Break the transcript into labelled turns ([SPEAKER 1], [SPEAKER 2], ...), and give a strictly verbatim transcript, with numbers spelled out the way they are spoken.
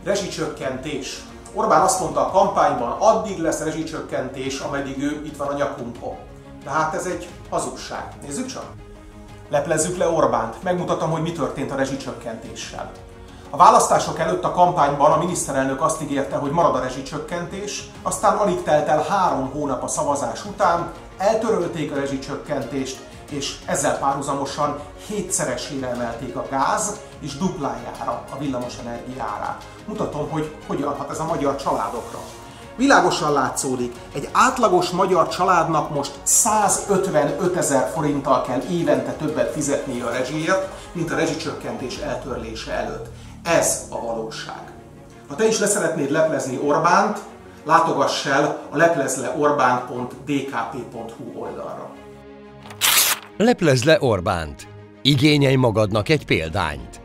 [SPEAKER 1] Rezsicsökkentés. Orbán azt mondta a kampányban, addig lesz rezsicsökkentés, ameddig ő itt van a nyakunkon. De hát ez egy hazugság. Nézzük csak! Leplezzük le Orbánt, megmutatom, hogy mi történt a rezsicsökkentéssel. A választások előtt a kampányban a miniszterelnök azt ígérte, hogy marad a rezsicsökkentés, aztán alig telt el három hónap a szavazás után, eltörölték a rezsicsökkentést, és ezzel párhuzamosan hétszeresére emelték a gáz és duplájára a villamosenergia árát. Mutatom, hogy hogyan hat ez a magyar családokra. Világosan látszódik, egy átlagos magyar családnak most százötvenötezer forinttal kell évente többet fizetnie a rezsiért, mint a rezsicsökkentés eltörlése előtt. Ez a valóság. Ha te is leszeretnéd leplezni Orbánt, látogass el a leplezleorbánt pont d k p pont h u oldalra.
[SPEAKER 2] Leplezd le Orbánt! Igényelj magadnak egy példányt!